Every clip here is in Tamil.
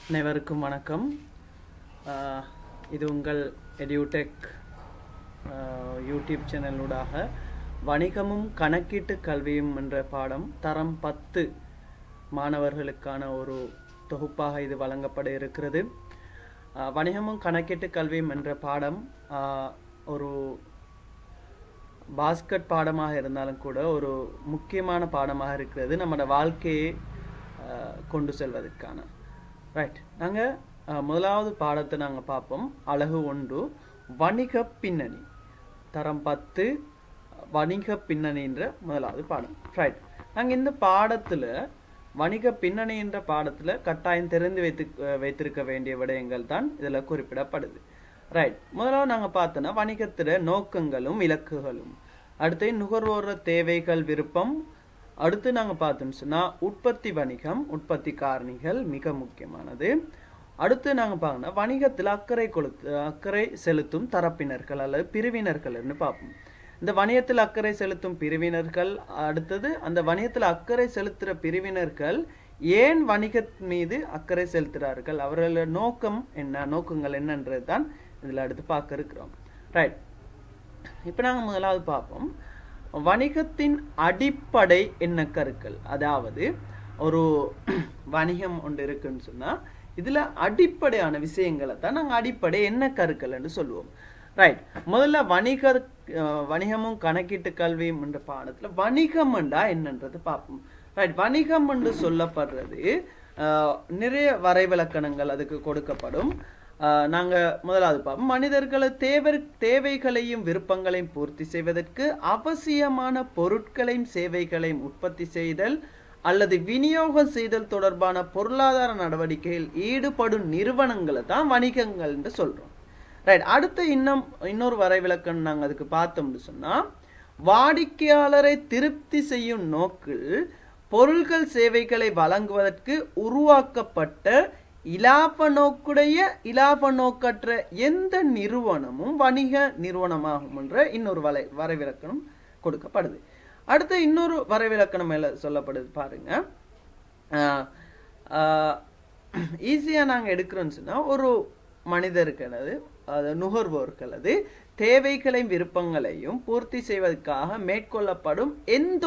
அனைவருக்கும் வணக்கம். இது உங்கள் எடியூடெக் யூடியூப் சேனலூடாக வணிகமும் கணக்கீட்டு கல்வியும் என்ற பாடம் தரம் 10 மாணவர்களுக்கான ஒரு தொகுப்பாக இது வழங்கப்பட இருக்கிறது. வணிகமும் கணக்கீட்டு கல்வியும் என்ற பாடம் ஒரு பாஸ்கெட் பாடமாக இருந்தாலும் கூட ஒரு முக்கியமான பாடமாக இருக்கிறது நம்மளோட வாழ்க்கையை கொண்டு செல்வதற்கான. ரைட், நாங்கள் முதலாவது பாடத்தை நாங்கள் பார்ப்போம். அலகு 1 வணிக பின்னணி, தரம் 10 வணிக பின்னணின்ற முதலாவது பாடம். ரைட், நாங்கள் இந்த பாடத்தில் வணிக பின்னணி என்ற பாடத்தில் கட்டாயம் தெரிந்து வைத்திருக்க வேண்டிய விடயங்கள் தான் இதில் குறிப்பிடப்படுது. ரைட், முதலாவது நாங்கள் பார்த்தோன்னா வணிகத்தில் நோக்கங்களும் இலக்குகளும், அடுத்து நுகர்வோர் தேவைகள் விருப்பம், அடுத்து நாங்கள் பார்த்தோம்னு சொன்னால் உற்பத்தி வணிகம், உற்பத்தி காரணிகள் மிக முக்கியமானது. அடுத்து நாங்கள் பார்க்கணும் வணிகத்தில் அக்கறை செலுத்தும் தரப்பினர்கள் அல்லது பிரிவினர்கள்னு பார்ப்போம். இந்த வணிகத்தில் அக்கறை செலுத்தும் பிரிவினர்கள், அடுத்தது அந்த வணிகத்தில் அக்கறை செலுத்துகிற பிரிவினர்கள் ஏன் வணிக மீது அக்கறை செலுத்துகிறார்கள், அவர்களோட நோக்கங்கள் என்னன்றது தான் இதில் அடுத்து பார்க்க இருக்கிறோம். ரைட், இப்போ நாங்கள் முதலாவது பார்ப்போம் வணிகத்தின் அடிப்படை என்ன கருக்கள். அதாவது ஒரு வணிகம் ஒன்று இருக்குன்னு சொன்னால் இதில் அடிப்படையான விஷயங்களை தான் நாங்கள் அடிப்படை என்ன கருக்கள் என்று சொல்லுவோம். ரைட், முதல்ல வணிகமும் கணக்கீட்டு கல்வியும் என்ற பாடத்தில் வணிகம் என்றா என்னன்றது பார்ப்போம். ரைட், வணிகம் என்று சொல்லப்படுறது நிறைய வரைவிலக்கணங்கள் அதுக்கு கொடுக்கப்படும். நாங்கள் முதலாவது பார்ப்போம். மனிதர்களை தேவைகளையும் விருப்பங்களையும் பூர்த்தி செய்வதற்கு அவசியமான பொருட்களையும் சேவைகளையும் உற்பத்தி செய்தல் அல்லது விநியோகம் செய்தல் தொடர்பான பொருளாதார நடவடிக்கையில் ஈடுபடும் நிறுவனங்களை தான் வணிகங்கள் என்று சொல்கிறோம். ரைட், அடுத்து இன்னொரு வரைவிலக்கணம் நாங்கள் அதுக்கு பார்த்தோம்னு சொன்னால் வாடிக்கையாளரை திருப்தி செய்யும் நோக்கில் பொருட்கள் சேவைகளை வழங்குவதற்கு உருவாக்கப்பட்ட இலாப நோக்கற்ற எந்த நிறுவனமும் வணிக நிறுவனமாகும் என்ற இன்னொரு வரைவிலக்கணம் கொடுக்கப்படுது. அடுத்து இன்னொரு வரைவிலக்கணம் மேல சொல்லப்படுது பாருங்க. ஈஸியா நாங்க எடுக்கிறோம்னு சொன்னா ஒரு மனிதர்களது நுகர்வோர்களது தேவைகளையும் விருப்பங்களையும் பூர்த்தி செய்வதற்காக மேற்கொள்ளப்படும் எந்த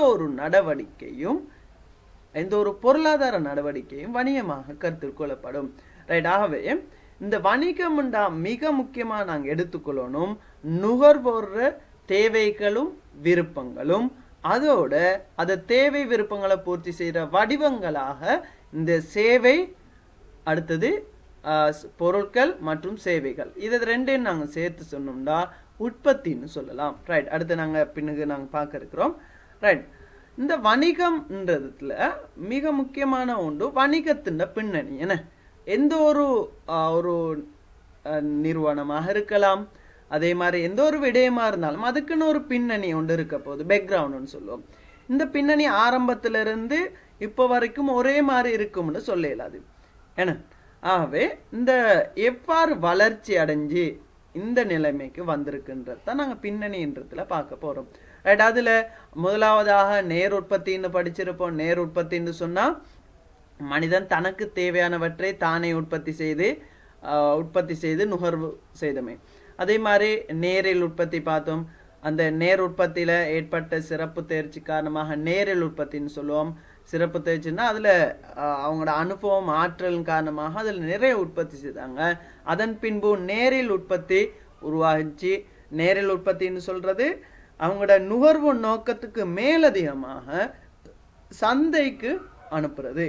ஒரு பொருளாதார நடவடிக்கையும் வணிகமாக கருத்தில் கொள்ளப்படும். ரைட், ஆகவே இந்த வணிகம் மிக முக்கியமாக நாங்கள் எடுத்துக்கொள்ளணும் நுகர்வோர் தேவைகளும் விருப்பங்களும், அதோட அந்த தேவை விருப்பங்களை பூர்த்தி செய்கிற வடிவங்களாக இந்த சேவை, அடுத்தது பொருட்கள் மற்றும் சேவைகள், இது ரெண்டையும் நாங்கள் சேர்த்து சொன்னோம்னா உற்பத்தின்னு சொல்லலாம். ரைட், அடுத்து நாங்கள் பின்னுக்கு நாங்கள் பார்க்க இருக்கிறோம். ரைட், இந்த வணிகம்ன்றதுல மிக முக்கியமான ஒன்று வணிகத்தின் பின்னணி என்ன. எந்த ஒரு நிறுவனமாக இருக்கலாம், அதே மாதிரி எந்த ஒரு விடயமா இருந்தாலும் அதுக்குன்னு ஒரு பின்னணி ஒன்று இருக்க போகுது, பேக்ரவுண்ட்னு சொல்லுவோம். இந்த பின்னணி ஆரம்பத்திலிருந்து இப்போ வரைக்கும் ஒரே மாதிரி இருக்கும்னு சொல்ல இயலாது ஏன்னா. ஆகவே இந்த எவ்வாறு வளர்ச்சி அடைஞ்சு இந்த நிலைமைக்கு வந்திருக்குன்றதான் நாங்கள் பின்னணின்றதுல பார்க்க போறோம். ரைட், அதுல முதலாவதாக நேர் உற்பத்தின்னு படிச்சிருப்போம். நேர் உற்பத்தின்னு சொன்னா மனிதன் தனக்கு தேவையானவற்றை தானே உற்பத்தி செய்து நுகர்வு செய்தமை. அதே மாதிரி நேரில் உற்பத்தி பார்த்தோம். அந்த நேர் உற்பத்தியில ஏற்பட்ட சிறப்பு தேர்ச்சி காரணமாக நேரில் உற்பத்தின்னு சொல்லுவோம். சிறப்பு தேர்ச்சின்னா அதுல அவங்களோட அனுபவம் ஆற்றல் காரணமாக அதுல நிறைய உற்பத்தி செய்தாங்க. அதன் பின்பு நேரில் உற்பத்தி உருவாகிச்சு. நேரில் உற்பத்தின்னு சொல்றது அவங்களோட நுகர்வு நோக்கத்துக்கு மேலதிகமாக சந்தைக்கு அனுப்புறது,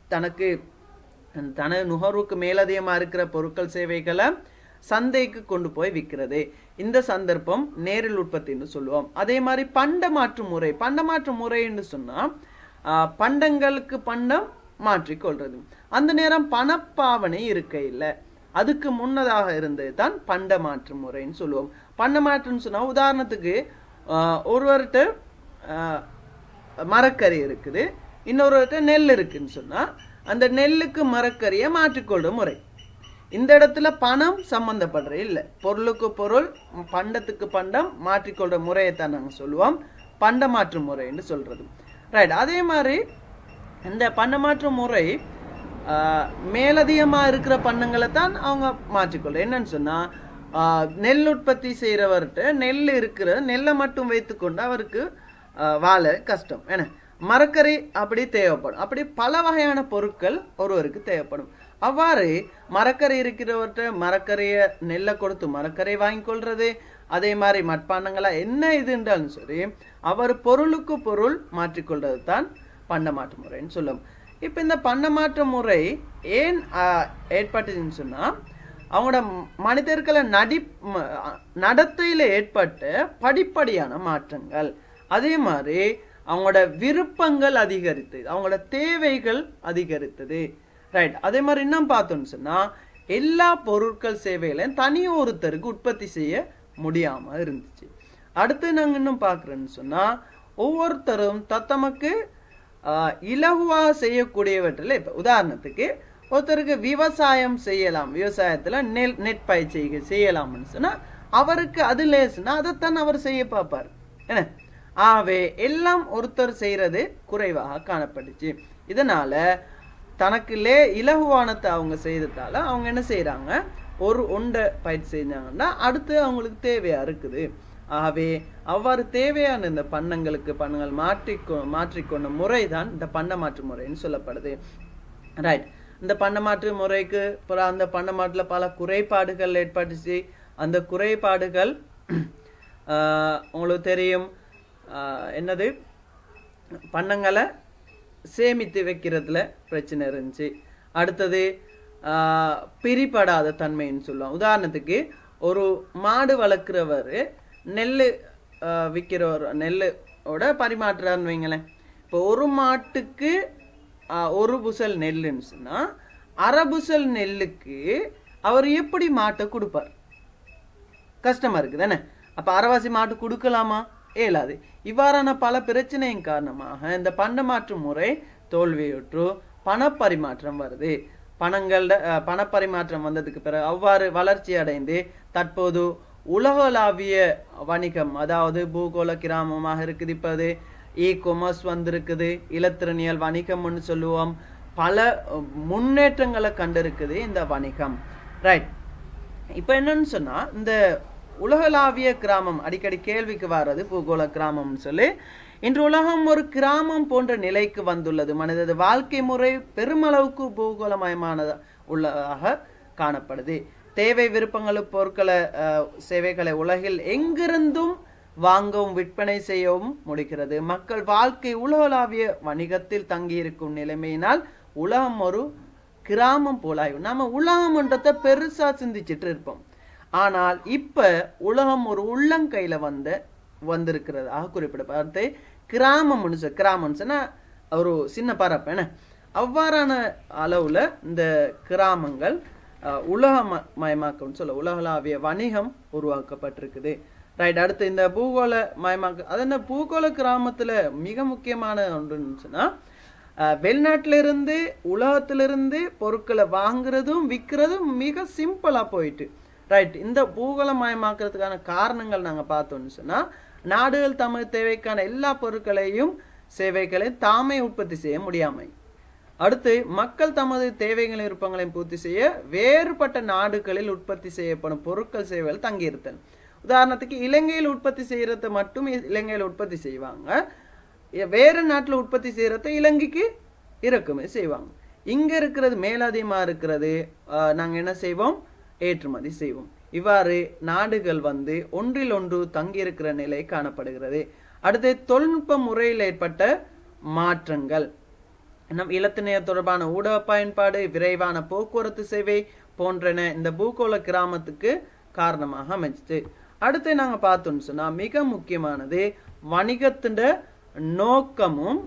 தனது நுகர்வுக்கு மேலதிகமா இருக்கிற பொருட்கள் சேவைகளை சந்தைக்கு கொண்டு போய் விற்கிறது. இந்த சந்தர்ப்பம் நேரில் உற்பத்தின்னு சொல்லுவோம். அதே மாதிரி பண்டமாற்று முறைன்னு சொன்னா பண்டங்களுக்கு பண்டம் மாற்றிக்கொள்றது. அந்த நேரம் பணப்பாவனை இருக்க இல்லை, அதுக்கு முன்னதாக இருந்தது தான் பண்டமாற்று முறைன்னு சொல்லுவோம். பண்டமாற்றுன்னு சொன்னா உதாரணத்துக்கு ஒருவர்கிட்ட மரக்கறி இருக்குது, இன்னொருவர்கிட்ட நெல் இருக்குன்னு சொன்னா அந்த நெல்லுக்கு மரக்கறியை மாற்றிக்கொள்ற முறை. இந்த இடத்துல பணம் சம்பந்தப்படுற இல்லை, பொருளுக்கு பொருள் பண்டத்துக்கு பண்டம் மாற்றிக்கொள்ற முறையைத்தான் நாங்கள் சொல்லுவோம் பண்டமாற்று முறைன்னு சொல்றது. ரைட், அதே மாதிரி இந்த பண்டமாற்று முறை மேலதிகமா இருக்கிற பண்ணங்களை தான் அவங்க மாற்றிக்கொள்ற. என்னன்னு சொன்னா நெல் உற்பத்தி செய்யறவர்கிட்ட நெல் இருக்கிற நெல்லை மட்டும் வைத்துக்கொண்டு அவருக்கு வாழ கஷ்டம். ஏன்னா மரக்கறி அப்படி தேவைப்படும். அப்படி பல வகையான பொருட்கள் ஒருவருக்கு தேவைப்படும். அவ்வாறு மரக்கறி இருக்கிறவர்கிட்ட மரக்கறியை நெல்லை கொடுத்து மரக்கறியை வாங்கி கொள்றது, அதே மாதிரி மட்பாண்டங்களா என்ன இதுன்றாலும் சரி அவர் பொருளுக்கு பொருள் மாற்றிக்கொள்றது தான் பண்ட மாற்று முறைன்னு சொல்லும். இப்போ இந்த பண்ட மாற்று முறை ஏன் ஏற்பட்டுச்சுன்னு சொன்னா அவங்களோட மனிதர்களை நடத்தையில ஏற்பட்ட படிப்படியான மாற்றங்கள், அதே மாதிரி அவங்களோட விருப்பங்கள் அதிகரித்தது, அவங்களோட தேவைகள் அதிகரித்தது. ரைட். அதே மாதிரி இன்னும் பார்த்தோம்னு சொன்னா எல்லா பொருட்கள் சேவைகளையும் தனி ஒருத்தருக்கு உற்பத்தி செய்ய முடியாம இருந்துச்சு. அடுத்து நாங்க இன்னும் பார்க்கறோம்னு சொன்னா ஒவ்வொருத்தரும் தத்தமக்கு இலகுவா செய்யக்கூடியவற்றில் இப்ப உதாரணத்துக்கு ஒருத்தருக்கு விவசாயம் செய்யலாம், விவசாயத்துல நெற்பயிற்சி செய்யலாம்னு சொன்னா அவருக்கு அது லேசுன்னா அதைத்தான் அவர் செய்ய பார்ப்பார். என்ன ஆவே எல்லாம் ஒருத்தர் செய்யறது குறைவாக காணப்பட்டுச்சு. இதனால தனக்கு இலகுவானத்தை அவங்க செய்ததால அவங்க என்ன செய்யறாங்க, ஒரு ஒன்றை பயிற்சி செஞ்சாங்கன்னா அடுத்து அவங்களுக்கு தேவையா இருக்குது. ஆகவே அவ்வாறு தேவையான இந்த பண்ணங்கள் மாற்றிக்கொண்ட முறை தான் இந்த பண்ட மாற்று முறைன்னு சொல்லப்படுது. ரைட். இந்த பண்ட மாற்று முறைக்கு அந்த பண்ட மாற்றுல பல குறைபாடுகள் ஏற்பட்டுச்சு. அந்த குறைபாடுகள் உங்களுக்கு தெரியும். என்னது, பண்ணங்களை சேமித்து வைக்கிறதுல பிரச்சனை இருந்துச்சு. அடுத்தது பிரிபடாத தன்மைன்னு சொல்லுவோம். உதாரணத்துக்கு ஒரு மாடு வளர்க்குறவர் நெல் விற்கிறவர் நெல்லோட பரிமாற்றான்னு வைங்களேன். இப்போ ஒரு மாட்டுக்கு ஒரு புசல் நெல்லுன்னு சொன்னா அரை புசல் நெல்லுக்கு அவர் எப்படி மாட்டை கொடுப்பார்? கஷ்டமா இருக்குது தானே. அப்ப அரைவாசி மாட்டு கொடுக்கலாமா? இயலாது. இவ்வாறான பல பிரச்சனையின் காரணமாக இந்த பண்ட மாற்று முறை தோல்வியுற்று பணப்பரிமாற்றம் வருது. பணப்பரிமாற்றம் வந்ததுக்கு பிறகு அவ்வாறு வளர்ச்சி அடைந்து தற்போது உலகளாவிய வணிகம், அதாவது பூகோள கிராமமாக இருக்குது. இப்ப அது இ-கொமர்ஸ் வந்திருக்குது, இலத்திரனியல் வணிகம்னு சொல்லுவோம். பல முன்னேற்றங்களை கண்டிருக்குது இந்த வணிகம். ரைட். இப்ப என்னன்னு சொன்னா இந்த உலகளாவிய கிராமம் அடிக்கடி கேள்விக்கு வர்றது பூகோள கிராமம்னு சொல்லி. இன்று உலகம் ஒரு கிராமம் போன்ற நிலைக்கு வந்துள்ளது. மனித வாழ்க்கை முறை பெருமளவுக்கு பூகோளமயமானது உள்ளதாக காணப்படுது. தேவை விருப்பங்கள் பொருட்களை சேவைகளை உலகில் எங்கிருந்தும் வாங்கவும் விற்பனை செய்யவும் முடிகிறது. மக்கள் வாழ்க்கை உலகளாவிய வணிகத்தில் தங்கியிருக்கும் நிலைமையினால் உலகம் ஒரு கிராமம் போலாயும். நாம உலகம்ன்றதை பெருசா சிந்திச்சுட்டு இருப்போம். ஆனால் இப்ப உலகம் ஒரு உள்ளங்கையில வந்திருக்கிறதாக குறிப்பிடப்பட்டு கிராமம்னு சொன்னா ஒரு சின்ன பரப்பு. என்ன அவ்வாறான அளவுல இந்த கிராமங்கள் உலகமயமாக்கம் சொல்ல உலகளாவிய வணிகம் உருவாக்கப்பட்டிருக்குது. ரைட். அடுத்து இந்த பூகோள மயமாக்க, அது என்ன பூகோள கிராமத்துல மிக முக்கியமான ஒன்றுன்னு சொன்னா வெளிநாட்டிலிருந்து உலகத்திலிருந்து பொருட்களை வாங்குறதும் விற்கிறதும் மிக சிம்பிளா போயிட்டு. ரைட். இந்த பூகோளமயமாக்குறதுக்கான காரணங்கள் நாங்க பார்த்தோம்னு சொன்னா நாடுகள் தமது தேவைக்கான எல்லா பொருட்களையும் சேவைகளையும் தாமே உற்பத்தி செய்ய முடியாமை. அடுத்து மக்கள் தமது தேவைகளை விருப்பங்களையும் பூர்த்தி செய்ய வேறுபட்ட நாடுகளில் உற்பத்தி செய்யப்படும் பொருட்கள் சேவைகள் தங்கியிருத்தல். உதாரணத்துக்கு இலங்கையில் உற்பத்தி செய்யறத மட்டும் இலங்கையில் உற்பத்தி செய்வாங்க, வேறு நாட்டில் உற்பத்தி செய்யறத இலங்கைக்கு இறக்குமதி செய்வாங்க. இங்க இருக்கிறது மேலதிகமா இருக்கிறது நாங்க என்ன செய்வோம், ஏற்றுமதி செய்வோம். இவ்வாறு நாடுகள் ஒன்றில் ஒன்று தங்கியிருக்கிற நிலை காணப்படுகிறது. அடுத்து தொழில்நுட்ப முறையில் ஏற்பட்ட மாற்றங்கள், நம் இலத்திணைய தொடர்பான ஊடக பயன்பாடு, விரைவான போக்குவரத்து சேவை போன்றன இந்த பூகோள கிராமத்துக்கு காரணமாக அமைச்சு. அடுத்து நாங்க பார்த்தோம்னு சொன்னா மிக முக்கியமானது வணிகத்தின் நோக்கமும்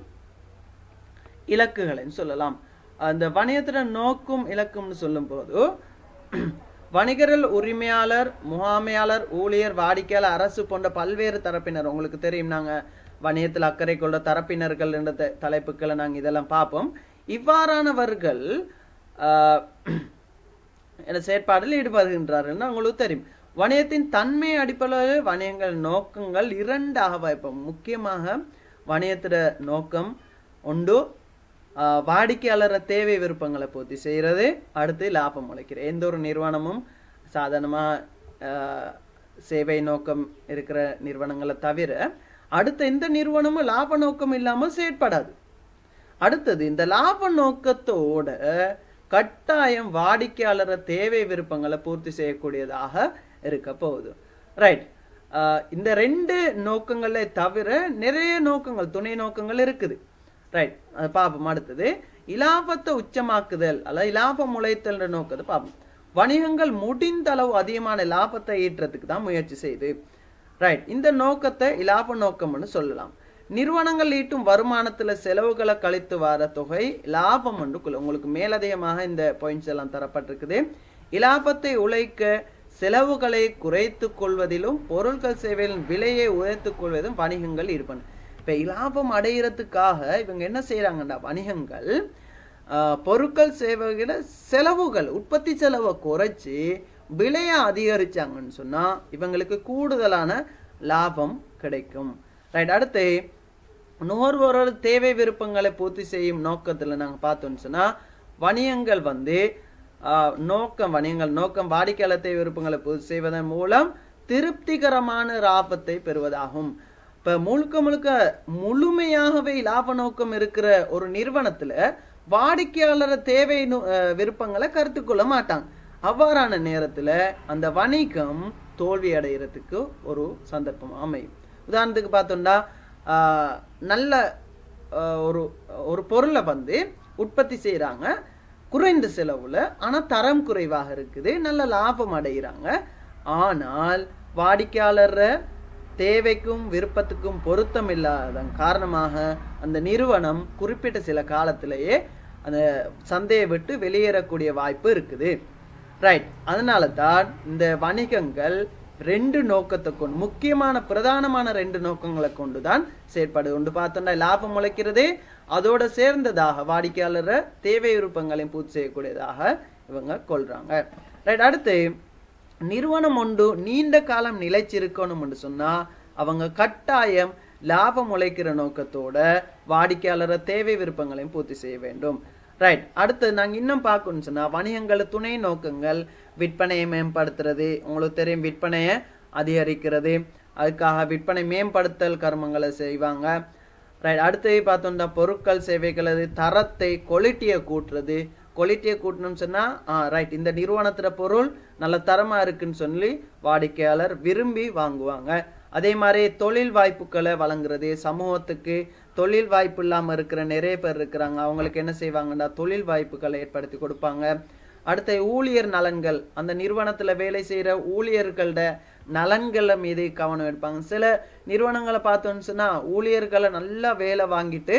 இலக்குகளைன்னு சொல்லலாம். அந்த வணிகத்தின நோக்கும் இலக்கும்னு சொல்லும் போது வணிகர்கள், உரிமையாளர், முகாமையாளர், ஊழியர், வாடிக்கையாளர், அரசு போன்ற பல்வேறு தரப்பினர், உங்களுக்கு தெரியும் நாங்க வணிகத்தில் அக்கறை கொண்ட தரப்பினர்கள் என்ற தலைப்புகளை நாங்க இதெல்லாம் பார்ப்போம். இவ்வாறானவர்கள் செயற்பாடில் ஈடுபடுகின்றார்கள் உங்களுக்கு தெரியும். வணிகத்தின் தன்மை அடிப்படையில் வணிகங்கள் நோக்கங்கள் இரண்டாக வாய்ப்போம். முக்கியமாக வணிகத்திட நோக்கம் ஒன்று வாடிக்கையாளர் தேவை விருப்பங்களை பூர்த்தி செய்கிறது, அடுத்து லாபம் உழைக்கிறது. எந்த ஒரு நிறுவனமும் சாதாரணமாக சேவை நோக்கம் இருக்கிற நிறுவனங்களை தவிர அடுத்த எந்த நிறுவனமும் லாப நோக்கம் இல்லாமல் செயற்படாது. அடுத்தது இந்த லாப நோக்கத்தோட கட்டாயம் வாடிக்கையாளர் தேவை விருப்பங்களை பூர்த்தி செய்யக்கூடியதாக இருக்க போகுது. ரைட். இந்த 2 நோக்கங்களை தவிர நிறைய நோக்கங்கள், துணை நோக்கங்கள் இருக்குது. ரைட், அதை பார்ப்போம். அடுத்தது இலாபத்தை உச்சமாக்குதல் அல்லது இலாபம் உழைத்தல் நோக்கத்தை பார்ப்போம். வணிகங்கள் முடிந்த அளவு அதிகமான லாபத்தை ஈட்டுறதுக்கு தான் முயற்சி செய்து. ரைட், இந்த நோக்கத்தை இலாப நோக்கம்னு சொல்லலாம். நிறுவனங்கள் ஈட்டும் வருமானத்துல செலவுகளை கழித்து வர தொகை லாபம் என்று உங்களுக்கு மேலதிகமாக இந்த பாயிண்ட்ஸ் எல்லாம் தரப்பட்டிருக்குது. இலாபத்தை உழைக்க செலவுகளை குறைத்து கொள்வதிலும் பொருட்கள் சேவைகளின் விலையை உயர்த்து கொள்வதும் வணிகங்கள் ஈடுபடும். இப்ப இலாபம் அடைகிறதுக்காக இவங்க என்ன செய்யறாங்கடா, வணிகங்கள் பொருட்கள் சேவைகளை செலவுகள், உற்பத்தி செலவை குறைச்சி விலையை அதிகரிச்சாங்கன்னு சொன்னா இவங்களுக்கு கூடுதலான லாபம் கிடைக்கும். ரைட். அடுத்து நுகர்வோரோட தேவை விருப்பங்களை பூர்த்தி செய்யும் நோக்கத்துல நாங்க பார்த்தோம்னு சொன்னா வணிகங்கள் நோக்கம் வாடிக்கையாளர் தேவை விருப்பங்களை பூர்த்தி செய்வதன் மூலம் திருப்திகரமான லாபத்தை பெறுவதாகும். இப்ப முழுமையாகவே லாப நோக்கம் இருக்கிற ஒரு நிறுவனத்துல வாடிக்கையாளர் தேவை விருப்பங்களை கருத்து கொள்ள மாட்டாங்க. அவ்வாறான நேரத்துல அந்த வணிகம் தோல்வி அடைகிறதுக்கு ஒரு சந்தர்ப்பம் அமையும். உதாரணத்துக்கு பார்த்தோம்னா நல்ல ஒரு பொருளை உற்பத்தி செய்யறாங்க குறைந்த செலவுல, ஆனா தரம் குறைவாக இருக்குது, நல்ல லாபம் அடைகிறாங்க. ஆனால் வாடிக்கையாளர் தேவைக்கும் விருப்பத்துக்கும் பொருத்தம் இல்லாததன் காரணமாக அந்த நிறுவனம் குறிப்பிட்ட சில காலத்திலேயே அந்த சந்தையை விட்டு வெளியேறக்கூடிய வாய்ப்பு இருக்குது. ரைட். அதனால தான் இந்த வணிகங்கள் 2 நோக்கத்தை கொண்டு, முக்கியமான பிரதானமான 2 நோக்கங்களை கொண்டுதான் செயற்படு. ஒன்று பார்த்தோம்னா லாபம் உழைக்கிறது, அதோட சேர்ந்ததாக வாடிக்கையாளர் தேவை விருப்பங்களையும் பூர்த்தி செய்யக்கூடியதாக இவங்க கொள்றாங்க. ரைட். அடுத்து நிறுவனம் ஒன்று நீண்ட காலம் நிலைச்சிருக்கணும் என்று சொன்னா அவங்க கட்டாயம் லாபம் உழைக்கிற நோக்கத்தோட வாடிக்கையாளர் தேவை விருப்பங்களையும் பூர்த்தி செய்ய வேண்டும். ரைட். அடுத்து நாங்க இன்னும் பார்க்கணும்னு சொன்னா வணிகங்கள் துணை நோக்கங்கள் விற்பனையை மேம்படுத்துறது. உங்களுக்கு தெரியும், விற்பனையை அதிகரிக்கிறது, அதுக்காக விற்பனை மேம்படுத்தல் கர்மங்களை செய்வாங்க. ரைட். அடுத்து பார்த்தோம்னா பொருட்கள் சேவைகளது தரத்தை குவாலிட்டியை கூட்டுறது. குவாலிட்டியை கூட்டணும்னு சொன்னா ரைட், இந்த நிறுவனத்துல பொருள் நல்ல தரமா இருக்குன்னு சொல்லி வாடிக்கையாளர் விரும்பி வாங்குவாங்க. அதே மாதிரி தொழில் வாய்ப்புகளை வழங்குறது. சமூகத்துக்கு தொழில் வாய்ப்பு இல்லாம இருக்கிற நிறைய பேர் இருக்கிறாங்க, அவங்களுக்கு என்ன செய்வாங்கன்னா தொழில் வாய்ப்புகளை ஏற்படுத்தி கொடுப்பாங்க. அடுத்த ஊழியர் நலன்கள், அந்த நிறுவனத்துல வேலை செய்யற ஊழியர்களோட நலன்களை மீது கவனம் எடுப்பாங்க. சில நிறுவனங்களை பார்த்தோம்னு சொன்னா ஊழியர்களை நல்லா வேலை வாங்கிட்டு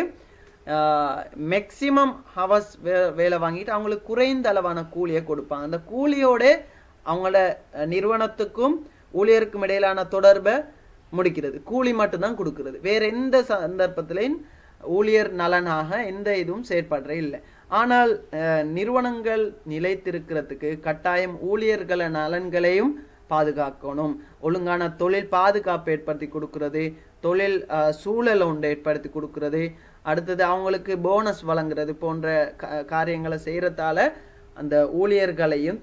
மேக்சிமம் ஹவர்ஸ் வேலை வாங்கிட்டு அவங்களுக்கு குறைந்த அளவான கூலியை கொடுப்பாங்க. அந்த கூலியோட அவங்களோட நிறுவனத்துக்கும் ஊழியருக்கும் இடையிலான தொடர்பை முடிக்கிறது, கூலி மட்டும்தான் கொடுக்கிறது. வேற எந்த சந்தர்ப்பத்திலையும் ஊழியர் நலனாக எந்த இதுவும் செயற்படுற இல்லை. ஆனால் நிறுவனங்கள் நிலைத்திருக்கிறதுக்கு கட்டாயம் ஊழியர்கள நலன்களையும் பாதுகாக்கணும். ஒழுங்கான தொழில் பாதுகாப்பு ஏற்படுத்தி கொடுக்கிறது, தொழில் சூழலை ஒன்று ஏற்படுத்தி கொடுக்கிறது, அடுத்தது அவங்களுக்கு போனஸ் வழங்குறது போன்ற காரியங்களை செய்யறதால அந்த ஊழியர்களையும்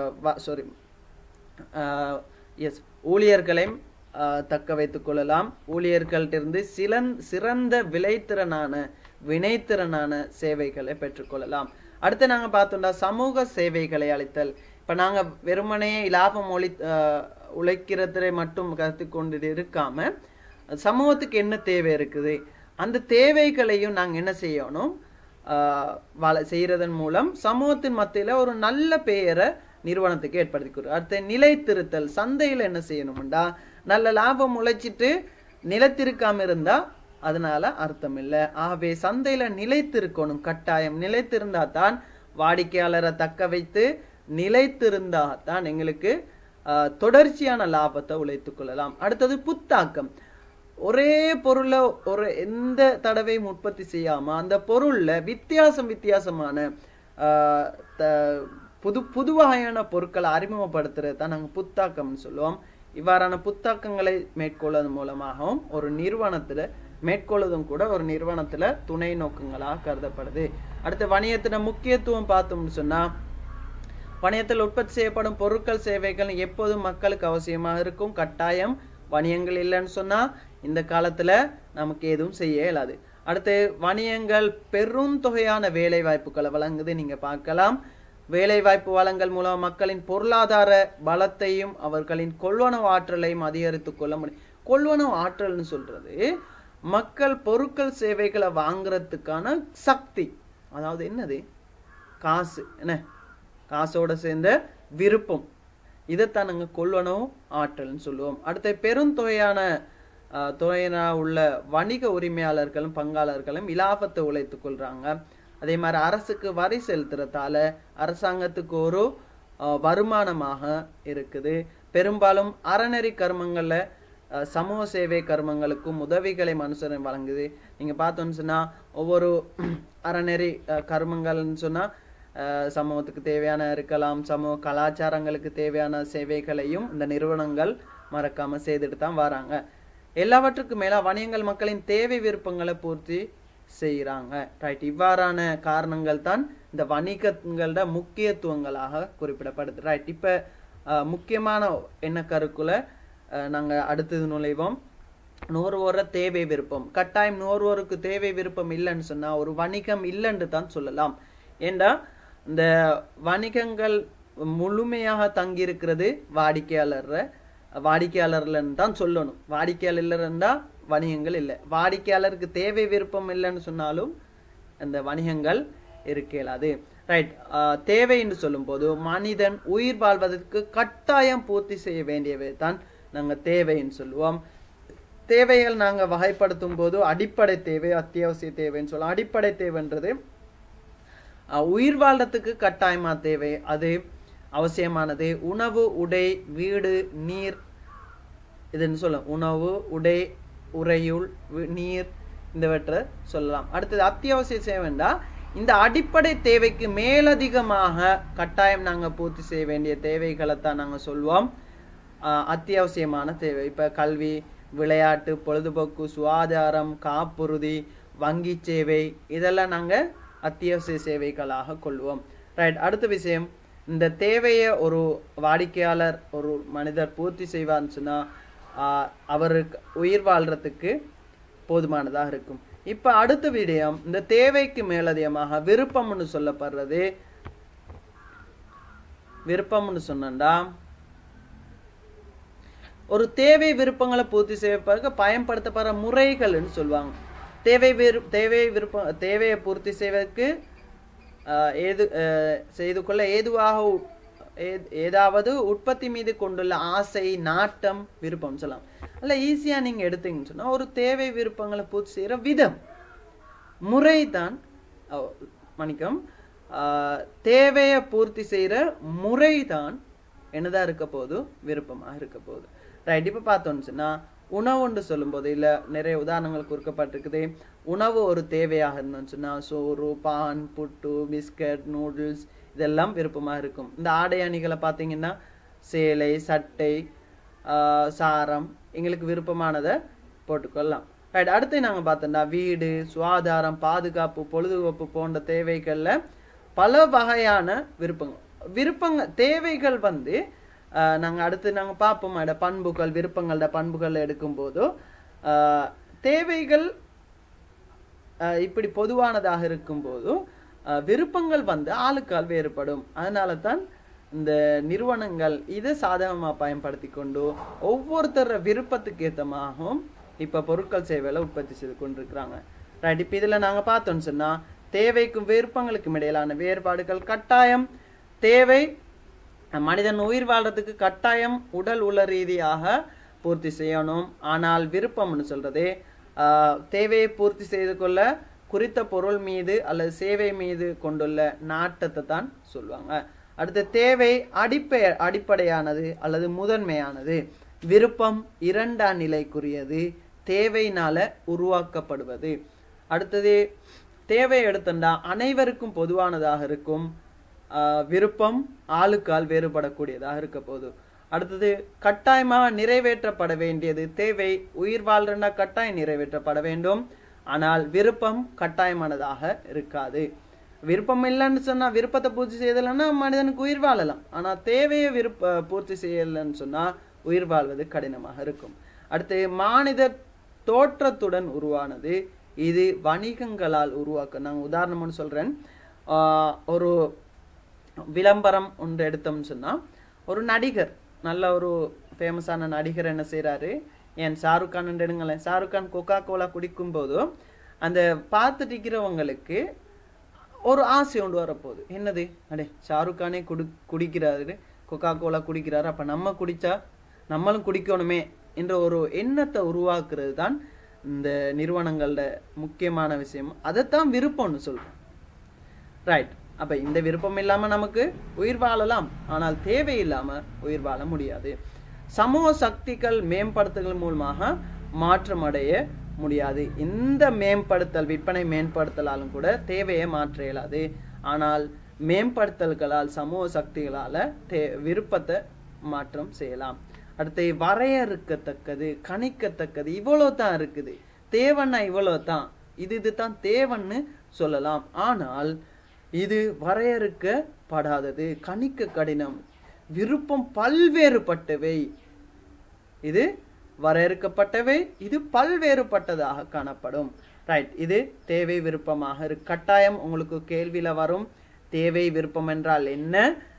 ஊழியர்களையும் தக்க வைத்துக் கொள்ளலாம். ஊழியர்களிட்டிருந்து சிறந்த வினைத்திறனான சேவைகளை பெற்றுக்கொள்ளலாம். அடுத்து நாங்க பார்த்தோம்னா சமூக சேவைகளை அளித்தல். இப்ப நாங்க வெறுமனே லாபம் உழைக்கிறதை மட்டும் கருத்து கொண்டு இருக்காம சமூகத்துக்கு என்ன தேவை இருக்குது, அந்த தேவைகளையும் நாங்க என்ன செய்யணும், செய்யறதன் மூலம் சமூகத்தின் மத்தியில ஒரு நல்ல பெயரை நிறுவனத்துக்கு ஏற்படுத்தி. அடுத்த நிலைத்திருத்தல். சந்தையில என்ன செய்யணும்டா, நல்ல லாபம் உழைச்சிட்டு நிலைத்திருக்காம இருந்தா அதனால அர்த்தம் இல்லை. ஆகவே சந்தையில நிலைத்திருக்கணும், கட்டாயம் நிலைத்திருந்தா தான் வாடிக்கையாளரை தக்க வைத்து நிலைத்திருந்தா தான் எங்களுக்கு தொடர்ச்சியான லாபத்தை உழைத்துக் கொள்ளலாம். அடுத்தது புத்தாக்கம். ஒரே பொருளை எந்த தடவையும் உற்பத்தி செய்யாம அந்த பொருள்ல வித்தியாசமான புது வகையான பொருட்களை அறிமுகப்படுத்துறது தான் நாங்கள் புத்தாக்கம்னு சொல்லுவோம். இவ்வாறான புத்தாக்கங்களை மேற்கொள்வதன் மூலமாகவும் ஒரு நிறுவனத்துல மேற்கொள்வதும் கூட ஒரு நிறுவனத்துல துணை நோக்கங்களாக கருதப்படுது. அடுத்து வணிகத்தின முக்கியத்துவம் பார்த்தோம்னு சொன்னா, வணிகத்தில் உற்பத்தி செய்யப்படும் பொருட்கள் சேவைகள் எப்போதும் மக்களுக்கு அவசியமாக இருக்கும். கட்டாயம் வணிகங்கள் இல்லைன்னு சொன்னா இந்த காலத்துல நமக்கு எதுவும் செய்ய இயலாது. அடுத்து வணிகங்கள் பெருந்தொகையான வேலை வாய்ப்புகளை வழங்குது. நீங்க பார்க்கலாம், வேலை வாய்ப்பு வழங்கல் மூலம் மக்களின் பொருளாதார பலத்தையும் அவர்களின் கொள்வனவு ஆற்றலையும் அதிகரித்துக் கொள்ள முடியும். கொள்வனவு ஆற்றல்னு சொல்றது மக்கள் பொருட்கள் சேவைகளை வாங்குறதுக்கான சக்தி. அதாவது என்னது? காசு. என்ன? காசோட சேர்ந்த விருப்பம். இதைத்தான் நாங்கள் கொள்வனவு ஆற்றல்னு சொல்லுவோம். அடுத்த பெருந்தொகையான உள்ள வணிக உரிமையாளர்களும் பங்காளர்களும் இலாபத்தை உழைத்துக் கொள்றாங்க. அதே மாதிரி அரசுக்கு வரி செலுத்துறதால அரசாங்கத்துக்கு ஒரு வருமானமாக இருக்குது. பெரும்பாலும் அறநெறி கர்மங்கள்ல சமூக சேவை கர்மங்களுக்கும் உதவிகளை மனுஷன் வழங்குது. நீங்க பார்த்தோன்னு சொன்னா ஒவ்வொரு அறநெறி கர்மங்கள்னு சொன்னா சமூகத்துக்கு தேவையான இருக்கலாம், சமூக கலாச்சாரங்களுக்கு தேவையான சேவைகளையும் இந்த நிறுவனங்கள் மறக்காம செய்துட்டு தான் வராங்க. எல்லாவற்றுக்கும் மேல வணிகங்கள் மக்களின் தேவை விருப்பங்களை பூர்த்தி செய்யறாங்க. ரைட், இவ்வாறான காரணங்கள் தான் இந்த வணிகங்களோட முக்கியத்துவங்களாக குறிப்பிடப்படுது. ரைட், இப்ப முக்கியமான என்ன கருக்குள்ள நாங்க அடுத்தது நுழைவோம். நுகர்வோர தேவை விருப்பம். கட்டாயம் நுகர்வோருக்கு தேவை விருப்பம் இல்லைன்னு சொன்னா ஒரு வணிகம் இல்லைன்னு தான் சொல்லலாம். ஏண்டா இந்த வணிகங்கள் முழுமையாக தங்கி இருக்கிறது வாடிக்கையாளர்லன்னு தான் சொல்லணும். வாடிக்கையாளர் இருந்தா வணிகங்கள் இல்லை. வாடிக்கையாளருக்கு தேவை விருப்பம் இல்லைன்னு சொன்னாலும் அந்த வணிகங்கள் இருக்கலாது. ரைட், தேவை என்று சொல்லும் போது மனிதன் உயிர் வாழ்வதற்கு கட்டாயம் பூர்த்தி செய்ய வேண்டியவை தான் நாங்க தேவைன்னு சொல்லுவோம். தேவைகள் நாங்க வகைப்படுத்தும் போது அடிப்படை தேவை, அத்தியாவசிய தேவைன்னு சொல்லலாம். அடிப்படை தேவைன்றது உயிர் வாழ்றதுக்கு கட்டாயமா தேவை, அது அவசியமானது. உணவு, உடை, வீடு, நீர் இதுன்னு சொல்லலாம். உணவு, உடை, உறையுள், நீர் இந்தவற்றை சொல்லலாம். அடுத்தது அத்தியாவசிய சேவைண்டா இந்த அடிப்படை தேவைக்கு மேலதிகமாக கட்டாயம் நாங்க பூர்த்தி செய்ய வேண்டிய தேவைகளை தான் நாங்க சொல்வோம் அத்தியாவசியமான தேவை. இப்ப கல்வி, விளையாட்டு, பொழுதுபோக்கு, சுகாதாரம், காப்புறுதி, வங்கி சேவை இதெல்லாம் நாங்க அத்தியாவசிய சேவைகளாக கொள்வோம். ரைட், அடுத்த விஷயம், இந்த தேவையை ஒரு வாடிக்கையாளர் ஒரு மனிதர் பூர்த்தி செய்வார்னு சொன்னா அவருக்கு உயிர் வாழ்றதுக்கு போதுமானதாக இருக்கும். இப்ப அடுத்த விடயம், இந்த தேவைக்கு மேலதிகமாக விருப்பம்னு சொல்லப்படுறது. விருப்பம்னு சொன்னா ஒரு தேவை விருப்பங்களை பூர்த்தி செய்வதற்கு பயன்படுத்தப்படுற முறைகள்னு சொல்லுவாங்க. தேவையை பூர்த்தி செய்வதற்கு செய்து கொள்ள ஏதாவது உற்பத்தி மீது கொண்டுள்ள ஆசை, நாட்டம், விருப்பம் சொல்லலாம். அல்ல ஈஸியா நீங்க எடுத்தீங்கன்னு சொன்னா ஒரு தேவை விருப்பங்களை பூர்த்தி செய்யற விதம், முறை தான் தேவையை பூர்த்தி செய்யற முறை தான் என்னதான் இருக்க போது, விருப்பமாக இருக்க போகுது. ரைட், இப்ப பார்த்தோம்னு சொன்னா உணவுன்னு சொல்லும் போது இல்ல நிறைய உதாரணங்கள் குறிக்கப்பட்டிருக்குது. உணவு ஒரு தேவையாக இருந்தோம்னு சொன்னா சோறு, பான், புட்டு, பிஸ்கட், நூடுல்ஸ் இதெல்லாம் விருப்பமாக இருக்கும். இந்த ஆடை அணிகளை பார்த்தீங்கன்னா சேலை, சட்டை, சாரம் எங்களுக்கு விருப்பமானதை போட்டுக்கொள்ளலாம். ரைட், அடுத்து நாங்க பார்த்தோம்னா வீடு, சுகாதாரம், பாதுகாப்பு, பொழுதுபோக்கு போன்ற தேவைகள்ல பல வகையான விருப்பங்கள் தேவைகள் நாங்க அடுத்து நாங்க பார்ப்போம். பண்புகள், விருப்பங்களோட பண்புகள் எடுக்கும் போது தேவைகள் இப்படி பொதுவானதாக இருக்கும் போது விருப்பங்கள் ஆளுக்கால் வேறுபடும். அதனால தான் இந்த நிறுவனங்கள் இதை சாதகமா பயன்படுத்தி கொண்டு ஒவ்வொருத்தர விருப்பத்துக்கு ஏத்தமாகவும் இப்ப பொருட்கள் சேவைகளை உற்பத்தி செய்து கொண்டிருக்கிறாங்க. ரைட், இப்ப இதுல நாங்க பார்த்தோம்னு சொன்னா தேவைக்கும் விருப்பங்களுக்கும் இடையிலான வேறுபாடுகள். கட்டாயம் தேவை மனிதன் உயிர் வாழ்றதுக்கு கட்டாயம் உடல் உள ரீதியாக பூர்த்தி செய்யணும். ஆனால் விருப்பம்னு சொல்றது தேவையை பூர்த்தி செய்து கொள்ள குறித்த பொருள் மீது அல்லது சேவை மீது கொண்டுள்ள நாட்டத்தை தான் சொல்லுவாங்க. அடுத்த தேவை அடிப்படையானது அல்லது முதன்மையானது. விருப்பம் இரண்டாம் நிலைக்குரியது, தேவையினால உருவாக்கப்படுவது. அடுத்தது தேவை எடுத்தா அனைவருக்கும் பொதுவானதாக இருக்கும். விருப்பம் ஆளுக்கால் வேறுபடக்கூடியதாக இருக்க போது. அடுத்தது கட்டாயமாக நிறைவேற்றப்பட வேண்டியது தேவை. உயிர் வாழ்றா கட்டாயம் நிறைவேற்றப்பட வேண்டும், ஆனால் விருப்பம் கட்டாயமானதாக இருக்காது. விருப்பம் இல்லைன்னு சொன்னா, விருப்பத்தை பூர்த்தி செய்யலைன்னா மனிதனுக்கு உயிர் வாழலாம், ஆனா தேவையை பூர்த்தி செய்யலைன்னு சொன்னா உயிர் வாழ்வது கடினமாக இருக்கும். அடுத்து மானிட தோற்றத்துடன் உருவானது, இது வணிகங்களால் உருவாக்க. நான் உதாரணம்னு சொல்றேன். ஒரு விளம்பரம் ஒன்று எடுத்தோம்னு சொன்னா, ஒரு நடிகர், நல்ல ஒரு ஃபேமஸான நடிகர் என்ன செய்யறாரு, ஏன் ஷாருக் கான் எடுங்களேன். ஷாருக் கான் கொக்கா கோலா குடிக்கும் போதும் அந்த பார்த்துட்டு இருக்கிறவங்களுக்கு ஒரு ஆசை கொண்டு வரப்போகுது. என்னது, அடே ஷாருக் கானே குடிக்கிறாரு, கொக்கா கோலா குடிக்கிறாரு, அப்ப நம்ம குடிச்சா நம்மளும் குடிக்கணுமே என்ற ஒரு எண்ணத்தை உருவாக்குறது தான் இந்த நிறுவனங்களோட முக்கியமான விஷயம். அதைத்தான் விருப்பம்னு சொல்றோம். ரைட். அப்ப இந்த விருப்பம் இல்லாம நமக்கு உயிர் வாழலாம், ஆனால் தேவையில்லாம உயிர் வாழ முடியாது. சமூக சக்திகள் மேம்படுத்துதல் மூலமாக மாற்றம் அடைய முடியாது. இந்த மேம்படுத்தல், விற்பனை மேம்படுத்தலாலும் கூட தேவையை மாற்ற இயலாது. ஆனால் மேம்படுத்தல்களால், சமூக சக்திகளால விருப்பத்தை மாற்றம் செய்யலாம். அடுத்து வரையறுக்கத்தக்கது, கணிக்கத்தக்கது, இவ்வளவு தான் இருக்குது. தேவன்னா இவ்வளவு தான், இதுதான் தேவன்னு சொல்லலாம். ஆனால் இது வரையறுக்கப்படாதது, கணிக்க கடினம். விருப்பம் பல்வேறுபட்டவை, இது வரையறுக்கப்பட்டவை, இது பல்வேறுபட்டதாக காணப்படும். ரைட். இது தேவை விருப்பமாக இருக்கு. கட்டாயம் உங்களுக்கு கேள்வியில வரும், தேவை விருப்பம் என்றால் என்ன,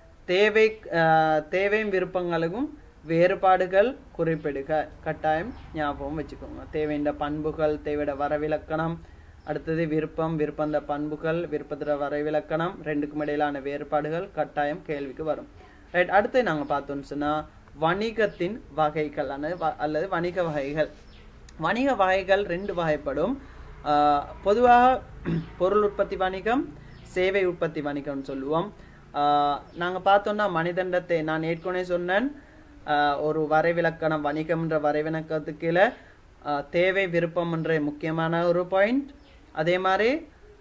தேவையும் விருப்பங்களுக்கும் வேறுபாடுகள் குறிப்பிடுக. கட்டாயம் ஞாபகம் வச்சுக்கோங்க. தேவையின் பண்புகள், தேவையோட வரவிலக்கணம், அடுத்தது விருப்பம், விருப்பந்த பண்புகள், விருப்பத்திர வரைவிலக்கணம், ரெண்டுக்கும் இடையிலான வேறுபாடுகள் கட்டாயம் கேள்விக்கு வரும். ரைட். அடுத்து நாங்க பார்த்தோம்னு சொன்னா வணிகத்தின் வகைகள் அல்லது வணிக வகைகள். வணிக வகைகள் ரெண்டு வகைப்படும். பொதுவாக பொருள் உற்பத்தி வணிகம், சேவை உற்பத்தி வணிகம்னு சொல்லுவோம். நாங்க பார்த்தோம்னா மனிதண்டத்தை நான் ஏற்கனவே சொன்னேன், ஒரு வரைவிலக்கணம், வணிகம் என்ற வரைவிலக்கணத்துக்கு கீழே தேவை விருப்பம் என்ற முக்கியமான ஒரு பாயிண்ட். அதே மாதிரி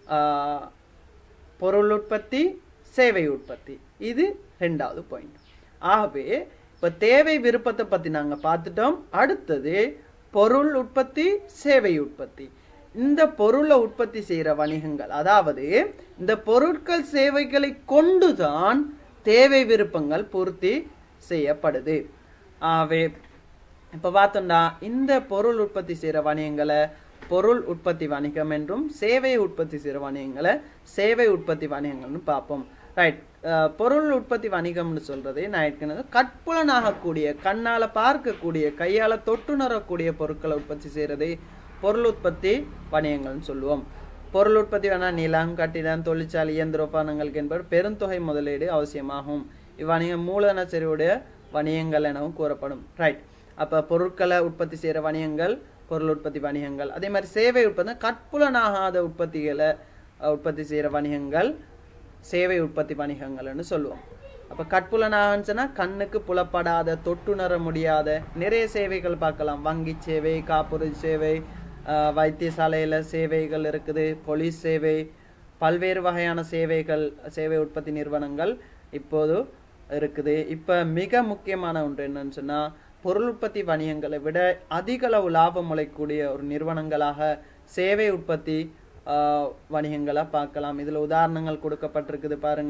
பொருள் உற்பத்தி, சேவை உற்பத்தி, இது ரெண்டாவது பாயிண்ட். ஆகவே இப்ப தேவை விருப்பத்தை பத்தி நாங்க பார்த்துட்டோம். அடுத்தது பொருள் உற்பத்தி, சேவை உற்பத்தி. இந்த பொருளை உற்பத்தி செய்யற வணிகங்கள், அதாவது இந்த பொருட்கள் சேவைகளை கொண்டுதான் தேவை விருப்பங்கள் பூர்த்தி செய்யப்படுது. ஆகவே இப்ப பார்த்தோம்னா இந்த பொருள் உற்பத்தி செய்யற வணிகங்களை பொருள் உற்பத்தி வணிகம் என்றும், சேவை உற்பத்தி செய்யற வணிகங்களை சேவை உற்பத்தி வணிகங்கள்னு பார்ப்போம். ரைட். பொருள் உற்பத்தி வணிகம்னு சொல்றது நான் ஏற்கனவே கட்புலனாகக்கூடிய, கண்ணால பார்க்கக்கூடிய, கையால தொட்டுணரக்கூடிய பொருட்களை உற்பத்தி செய்யறது பொருள் உற்பத்தி வணிகங்கள்னு சொல்லுவோம். பொருள் உற்பத்தி வேணா நிலம், கட்டிடம், தொழிற்சாலை, இயந்திரோபானங்களுக்கு என்பது பெருந்தொகை முதலீடு அவசியமாகும். இவ்வணிகம் மூலதன செறிவுடைய வணிகங்கள் எனவும் கூறப்படும். ரைட். அப்ப பொருட்களை உற்பத்தி செய்யற வணிகங்கள் பொருள் உற்பத்தி வணிகங்கள். அதே மாதிரி சேவை உற்பத்தி, கட்புலனாகாத உற்பத்திகளை உற்பத்தி செய்யற வணிகங்கள் சேவை உற்பத்தி வணிகங்கள்னு சொல்லுவோம். அப்ப கட்புலனாகன்னா கண்ணுக்கு புலப்படாத, தொட்டுணர முடியாத நிறைய சேவைகள் பார்க்கலாம். வங்கி சேவை, காப்புறுதி சேவை, வைத்தியசாலையில சேவைகள் இருக்குது, போலீஸ் சேவை, பல்வேறு வகையான சேவைகள், சேவை உற்பத்தி நிறுவனங்கள் இப்போது இருக்குது. இப்ப மிக முக்கியமான ஒன்று என்னன்னு சொன்னா, பொருள் உற்பத்தி வணிகங்களை விட அதிக அளவு லாபம் அளிக்கக்கூடிய ஒரு நிறுவனங்களாக சேவை உற்பத்தி வணிகங்களா பார்க்கலாம். இதுல உதாரணங்கள் கொடுக்கப்பட்டிருக்குது பாருங்க.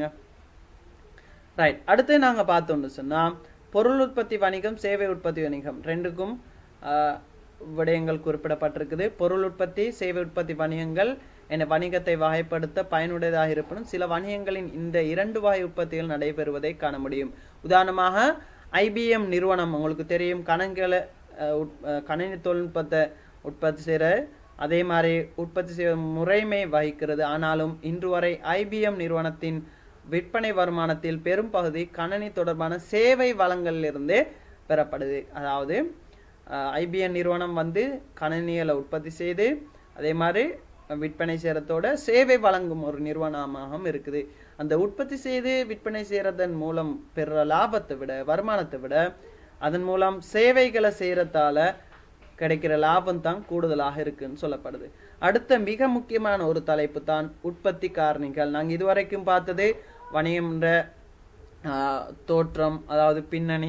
ரைட். அடுத்து நாங்க பார்த்தோம்னு சொன்னா பொருள் உற்பத்தி வணிகம், சேவை உற்பத்தி வணிகம் ரெண்டுக்கும் விடயங்கள் குறிப்பிடப்பட்டிருக்குது. பொருள் உற்பத்தி, சேவை உற்பத்தி வணிகங்கள் என வணிகத்தை வகைப்படுத்த பயனுடையதாக இருப்பினும் சில வணிகங்களின் இந்த இரண்டு வகை உற்பத்திகள் நடைபெறுவதை காண முடியும். உதாரணமாக IBM நிறுவனம் உங்களுக்கு தெரியும், கணினி தொழில்நுட்பத்தை உற்பத்தி செய்யற, அதே மாதிரி உற்பத்தி செய்ய முறைமை வகிக்கிறது. ஆனாலும் இன்று வரை IBM நிறுவனத்தின் விற்பனை வருமானத்தில் பெரும் பகுதி கணினி தொடர்பான சேவை வளங்களிலிருந்தே பெறப்படுது. அதாவது IBM நிறுவனம் கணினிகளை உற்பத்தி செய்து அதே மாதிரி விற்பனை செய்யறதோட சேவை வழங்கும் ஒரு நிறுவனமாகவும் இருக்குது. அந்த உற்பத்தி செய்து விற்பனை செய்யறதன் மூலம் பெற லாபத்தை விட, வருமானத்தை விட, அதன் மூலம் சேவைகளை செய்யறதால கிடைக்கிற லாபம் தான் கூடுதலாக இருக்குன்னு சொல்லப்படுது. அடுத்த மிக முக்கியமான ஒரு தலைப்பு தான் உற்பத்தி காரணிகள். நாங்க இதுவரைக்கும் பார்த்தது வணிகம் என்ற தோற்றம், அதாவது பின்னணி,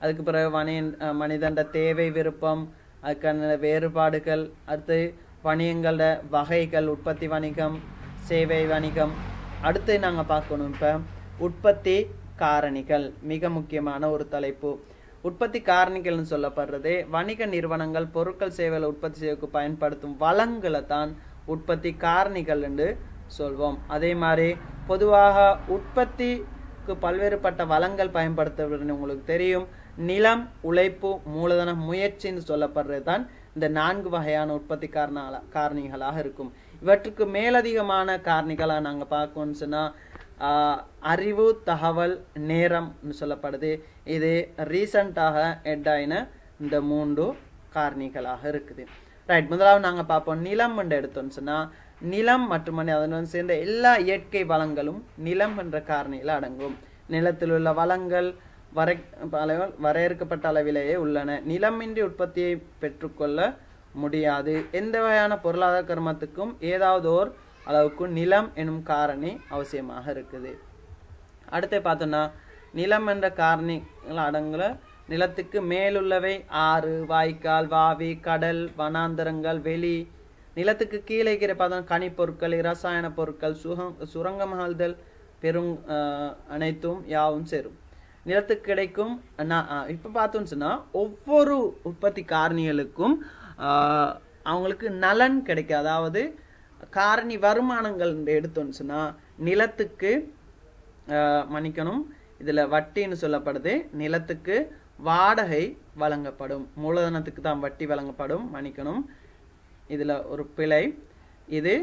அதுக்கு பிறகு மனிதண்ட தேவை விருப்பம், அதுக்கான வேறுபாடுகள், அடுத்து வணிகங்களோட வகைகள், உற்பத்தி வணிகம், சேவை வணிகம். அடுத்து நாங்கள் பார்க்கணும் இப்போ உற்பத்தி காரணிகள், மிக முக்கியமான ஒரு தலைப்பு. உற்பத்தி காரணிகள்னு சொல்லப்படுறது வணிக நிறுவனங்கள் பொருட்கள் சேவைகளை உற்பத்தி செய்வதற்கு பயன்படுத்தும் வளங்களை தான் உற்பத்தி காரணிகள் என்று சொல்வோம். அதே மாதிரி பொதுவாக உற்பத்திக்கு பல்வேறுபட்ட வளங்கள் பயன்படுத்துவது உங்களுக்கு தெரியும். நிலம், உழைப்பு, மூலதனம், முயற்சின்னு சொல்லப்படுறது தான் இந்த 4 வகையான உற்பத்தி காரணிகளாக இருக்கும். இவற்றுக்கு மேலதிகமான காரணிகளாக நாங்கள் பார்க்கணும்னு சொன்னால் அறிவு, தகவல், நேரம்னு சொல்லப்படுது. இது ரீசண்டாக எட்டாயின இந்த 3 காரணிகளாக இருக்குது. ரைட், முதலாவது நாங்கள் பார்ப்போம் நிலம் என்று எடுத்தோம்னு சொன்னால் நிலம் மற்றும் அதனுடன் சேர்ந்த எல்லா இயற்கை வளங்களும் நிலம் என்ற காரணியில் அடங்கும். நிலத்தில் உள்ள வளங்கள் வரையறுக்கப்பட்ட அளவிலேயே உள்ளன. நிலமின்றி உற்பத்தியை பெற்றுக்கொள்ள முடியாது. எந்த வகையான பொருளாதார கர்மத்துக்கும் ஏதாவது ஓர் அளவுக்கு நிலம் எனும் காரணி அவசியமாக இருக்குது. அடுத்து பார்த்தோம்னா நிலம் என்ற காரணிகள் அடங்குல நிலத்துக்கு மேலுள்ளவை ஆறு, வாய்க்கால், வாவி, கடல், வனாந்தரங்கள், வெளி. நிலத்துக்கு கீழே இருக்கிற பார்த்தோம் கனிப்பொருட்கள், இரசாயன பொருட்கள், சுரங்கமாகுதல், அனைத்தும் யாவும் சேரும். நிலத்துக்கு கிடைக்கும் இப்போ பார்த்தோம்னு சொன்னால் ஒவ்வொரு உற்பத்தி காரணிகளுக்கும் அவங்களுக்கு நலன் கிடைக்கும். அதாவது காரணி வருமானங்கள் எடுத்தோம்னு சொன்னால் நிலத்துக்கு மன்னிக்கணும், இதில் வட்டின்னு சொல்லப்படுது. நிலத்துக்கு வாடகை வழங்கப்படும், மூலதனத்துக்கு தான் வட்டி வழங்கப்படும், மன்னிக்கணும், இதில் ஒரு பிழை. இது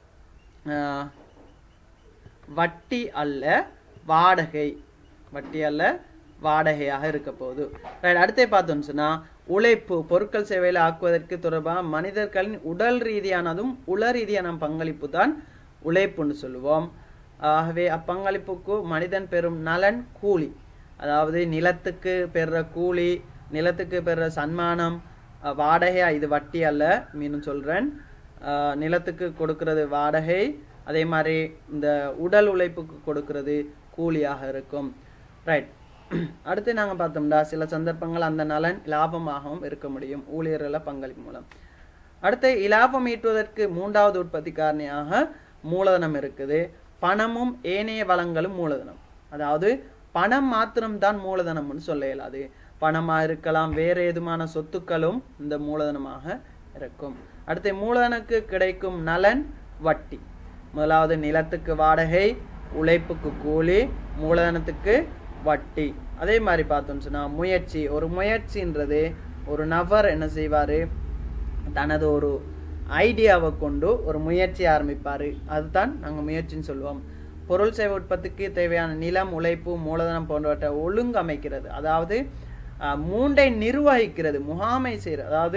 வட்டி அல்ல வாடகை, வட்டி அல்ல வாடகையாக இருக்க போகுது. அடுத்தே பார்த்தோம்னு சொன்னால் உழைப்பு பொருட்கள் சேவையில் ஆக்குவதற்கு தொடர்பாக மனிதர்களின் உடல் ரீதியானதும் உள ரீதியான பங்களிப்பு தான் உழைப்புன்னு சொல்லுவோம். ஆகவே அப்பங்களிப்புக்கு மனிதன் பெறும் நலன் கூலி. அதாவது நிலத்துக்கு பெறுற கூலி, நிலத்துக்கு பெறுற சன்மானம், வாடகையா, இது வட்டி அல்ல, மீண்டும் சொல்றேன், நிலத்துக்கு கொடுக்கிறது வாடகை, அதே மாதிரி இந்த உடல் உழைப்புக்கு கொடுக்கிறது கூலியாக இருக்கும். ரைட், அடுத்து நாங்கள் பார்த்தோம்னா சில சந்தர்ப்பங்கள் அந்த நலன் லாபமாகவும் இருக்க முடியும் ஊழியர்களை பங்களிப்பு மூலம். அடுத்து இலாபம் ஈட்டுவதற்கு 3வது உற்பத்தி காரணியாக மூலதனம் இருக்குது. பணமும் ஏனைய வளங்களும் மூலதனம். அதாவது பணம் மாத்திரம்தான் மூலதனம்னு சொல்ல இயலாது. பணமாக இருக்கலாம், வேற ஏதுமான சொத்துக்களும் இந்த மூலதனமாக இருக்கும். அடுத்து மூலதனுக்கு கிடைக்கும் நலன் வட்டி. முதலாவது நிலத்துக்கு வாடகை, உழைப்புக்கு கூலி, மூலதனத்துக்கு வட்டி. அதே மாதிரி பார்த்தோம்னு சொன்னா முயற்சி. ஒரு முயற்சின்றது ஒரு நபர் என்ன செய்வாரு, தனது ஒரு ஐடியாவை கொண்டு ஒரு முயற்சி ஆரம்பிப்பாரு, அதுதான் நாங்கள் முயற்சின்னு சொல்லுவோம். பொருள் சேவை உற்பத்திக்கு தேவையான நிலம், உழைப்பு, மூலதனம் போன்றவற்றை ஒழுங்கமைக்கிறது. அதாவது 3ஐ நிர்வகிக்கிறது, முகாமை செய்கிறது. அதாவது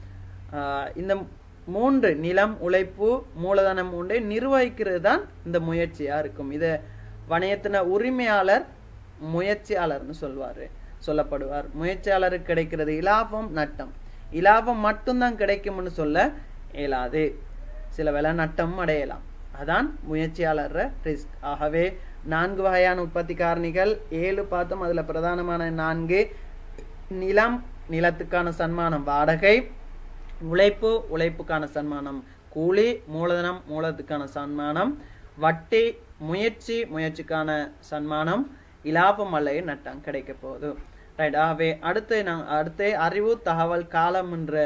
இந்த 3 நிலம், உழைப்பு, மூலதனம் 3ஐ நிர்வகிக்கிறது தான் இந்த முயற்சியா இருக்கும். இதை வணிகத்தின உரிமையாளர் முயற்சியாளர்னு சொல்லப்படுவார். முயற்சியாளருக்கு கிடைக்கிறது இலாபம், நட்டம். இலாபம் மட்டும்தான் கிடைக்கும்னு சொல்ல இயலாது, சில வேளை நட்டமும் அடையலாம். அதான் முயற்சியாளர் ரிஸ்க். ஆகவே 4 வகையான உற்பத்தி காரணிகள் 7 பார்த்தோம். அதுல பிரதானமான 4: நிலம், நிலத்துக்கான சன்மானம் வாடகை, உழைப்பு, உழைப்புக்கான சன்மானம் கூலி, மூலதனம், மூலத்துக்கான சன்மானம் வட்டி, முயற்சி, முயற்சிக்கான சன்மானம் இலாபம் அல்லது நட்டம் கிடைக்க போகுது. ரைட், ஆகவே அடுத்து அறிவு, தகவல், காலம் என்ற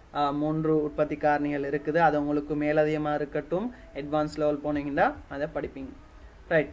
3 உற்பத்தி காரணிகள் இருக்குது. அது உங்களுக்கு மேலதிகமாக இருக்கட்டும், அட்வான்ஸ் லெவல் போனீங்கன்னா அதை படிப்பீங்க. ரைட்,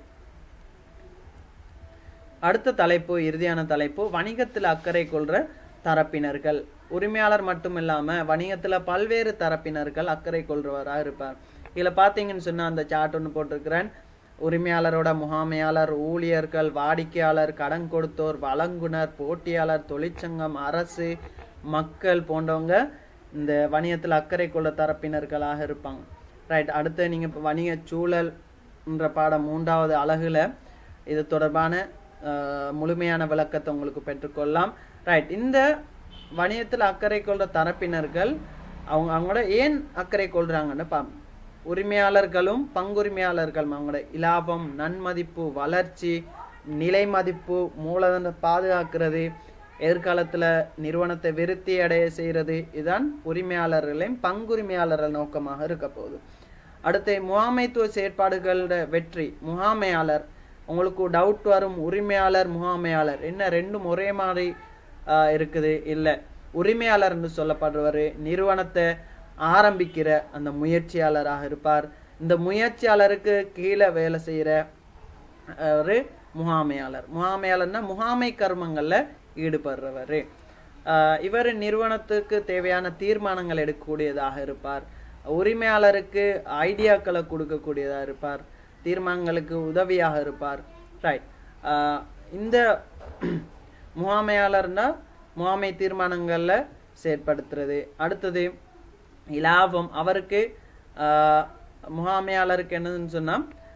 அடுத்த தலைப்பு, இறுதியான தலைப்பு, வணிகத்தில் அக்கறை கொள்ற தரப்பினர்கள். உரிமையாளர் மட்டும் இல்லாம வணிகத்துல பல்வேறு தரப்பினர்கள் அக்கறை கொள்றவராக இருப்பார். இதுல பாத்தீங்கன்னு சொன்னா அந்த சார்ட் ஒன்று போட்டிருக்கிறேன். உரிமையாளரோட முகாமையாளர், ஊழியர்கள், வாடிக்கையாளர், கடன் கொடுத்தோர், வழங்குனர், போட்டியாளர், தொழிற்சங்கம், அரசு, மக்கள் போன்றவங்க இந்த வணிகத்தில் அக்கறை கொள்ள தரப்பினர்களாக இருப்பாங்க. ரைட், அடுத்து நீங்க இப்போ வணிக சூழல் என்ற பாடம் 3வது அலகுல இது தொடர்பான முழுமையான விளக்கத்தை உங்களுக்கு பெற்றுக்கொள்ளலாம். ரைட், இந்த வணிகத்தில் அக்கறை கொள்ற தரப்பினர்கள் அவங்களோட ஏன் அக்கறை கொள்றாங்கன்னு பாருங்க. உரிமையாளர்களும் பங்குரிமையாளர்களும் அவங்களோட இலாபம், நன்மதிப்பு, வளர்ச்சி, நிலை மதிப்பு, மூலதன பாதுகாக்கிறது, எதிர்காலத்தில் நிறுவனத்தை விருத்தி அடைய செய்கிறது. இதுதான் உரிமையாளர்களையும் பங்குரிமையாளர்கள் நோக்கமாக இருக்க போகுது. அடுத்து முகாமைத்துவ செயற்பாடுகளோட வெற்றி. முகாமையாளர், உங்களுக்கு டவுட் வரும், உரிமையாளர் முகாமையாளர் என்ன ரெண்டும் ஒரே மாதிரி இருக்குது? இல்லை, உரிமையாளர் என்று சொல்லப்படுறவர் நிறுவனத்தை ஆரம்பிக்கிற அந்த முயற்சியாளராக இருப்பார். இந்த முயற்சியாளருக்கு கீழே வேலை செய்கிற ஒரு முகாமையாளர். முகாமையாளர்னா முகாமை கர்மங்கள்ல ஈடுபடுறவர். இவர் நிறுவனத்துக்கு தேவையான தீர்மானங்கள் எடுக்கக்கூடியதாக இருப்பார். உரிமையாளருக்கு ஐடியாக்களை கொடுக்கக்கூடியதாக இருப்பார். தீர்மானங்களுக்கு உதவியாக இருப்பார். ரைட். இந்த முகாமையாளர்னா முகாமை தீர்மானங்கள்ல செயற்படுத்துறது. அடுத்தது இலாபம். அவருக்கு முகாமையாளருக்கு என்னதுன்னு சொன்னா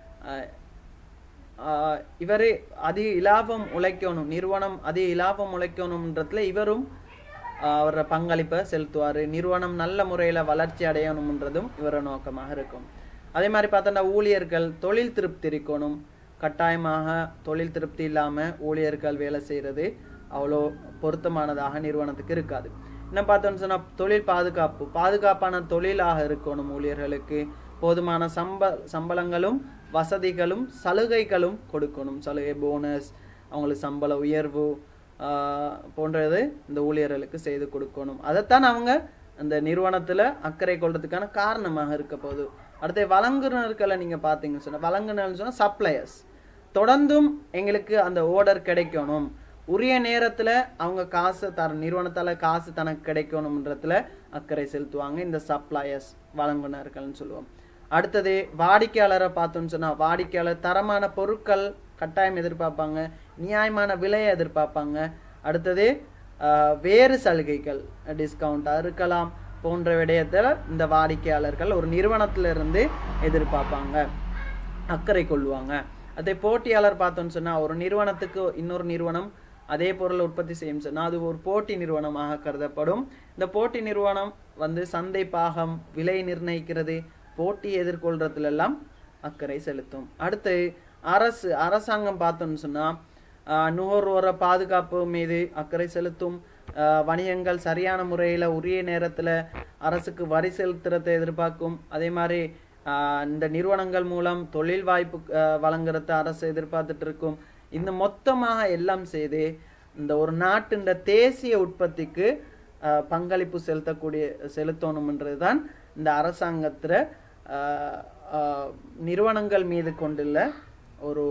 இவர் அதிக இலாபம் உழைக்கணும், நிறுவனம் அதிக இலாபம் உழைக்கணும்ன்றதுல இவரும் அவர பங்களிப்பை செலுத்துவார். நிறுவனம் நல்ல முறையில் வளர்ச்சி அடையணும்ன்றதும் இவர நோக்கமாக இருக்கும். அதே மாதிரி பார்த்தோன்னா ஊழியர்கள் தொழில் திருப்தி இருக்கணும். கட்டாயமாக தொழில் திருப்தி இல்லாமல் ஊழியர்கள் வேலை செய்கிறது அவ்வளோ பொருத்தமானதாக நிறுவனத்துக்கு இருக்காது. என்ன பார்த்தோன்னு சொன்னால் தொழில் பாதுகாப்பு, பாதுகாப்பான தொழிலாக இருக்கணும். ஊழியர்களுக்கு போதுமான சம்பளங்களும் வசதிகளும் சலுகைகளும் கொடுக்கணும். சலுகை, போனஸ், அவங்களுக்கு சம்பள உயர்வு போன்றது இந்த ஊழியர்களுக்கு செய்து கொடுக்கணும். அதைத்தான் அவங்க அந்த நிறுவனத்தில் அக்கறை கொள்றதுக்கான காரணமாக இருக்க போகுது. அடுத்த வழங்குனர்களை நீங்கள் பார்த்தீங்கன்னு சொன்னால், வழங்குனர்னு சொன்னால் சப்ளையர்ஸ். தொடர்ந்தும் எங்களுக்கு அந்த ஆர்டர் கிடைக்கணும், உரிய நேரத்தில் அவங்க காசு நிறுவனத்தால் காசு தனக்கு கிடைக்கணும்ன்றதுல அக்கறை செலுத்துவாங்க இந்த சப்ளையர்ஸ், வழங்குனர்கள்னு சொல்லுவோம். அடுத்தது வாடிக்கையாளரை பார்த்தோன்னு சொன்னால், வாடிக்கையாளர் தரமான பொருட்கள் கட்டாயம் எதிர்பார்ப்பாங்க, நியாயமான விலையை எதிர்பார்ப்பாங்க. அடுத்தது வேறு சலுகைகள், டிஸ்கவுண்டாக இருக்கலாம் போன்ற விடயத்தில் இந்த வாடிக்கையாளர்கள் ஒரு நிறுவனத்திலிருந்து எதிர்பார்ப்பாங்க, அக்கறை கொள்வாங்க. அதே போட்டியாளர் பார்த்தோன்னு சொன்னால், ஒரு நிறுவனத்துக்கு இன்னொரு நிறுவனம் அதே பொருளை உற்பத்தி செய்யும் சொன்னால் அது ஒரு போட்டி நிறுவனமாக கருதப்படும். இந்த போட்டி நிறுவனம் சந்தை பாகம், விலை நிர்ணயிக்கிறது, போட்டியை எதிர்கொள்றதுல எல்லாம் அக்கறை செலுத்தும். அடுத்து அரசாங்கம் பார்த்தோம்னு சொன்னால் நுகர்வோர பாதுகாப்பு மீது அக்கறை செலுத்தும். வணிகங்கள் சரியான முறையில் உரிய நேரத்தில் அரசுக்கு வரி செலுத்துறதை எதிர்பார்க்கும். அதே மாதிரி இந்த நிறுவனங்கள் மூலம் தொழில் வாய்ப்பு வழங்குறத அரசு எதிர்பார்த்துட்டு இருக்கும். இந்த மொத்தமாக எல்லாம் செய்து இந்த ஒரு நாட்டின் தேசிய உற்பத்திக்கு பங்களிப்பு செலுத்தணும்ன்றது தான் இந்த அரசாங்கத்தில் நிறுவனங்கள் மீது கொண்டுள்ள ஒரு